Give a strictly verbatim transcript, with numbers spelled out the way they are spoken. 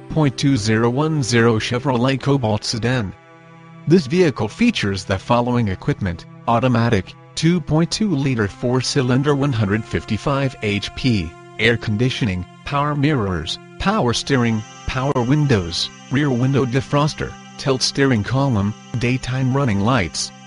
point two zero one zero Chevrolet Cobalt sedan. This vehicle features the following equipment: automatic, two point two liter four-cylinder one hundred fifty-five horsepower P, air conditioning, power mirrors, power steering, power windows, rear window defroster, tilt steering column, daytime running lights,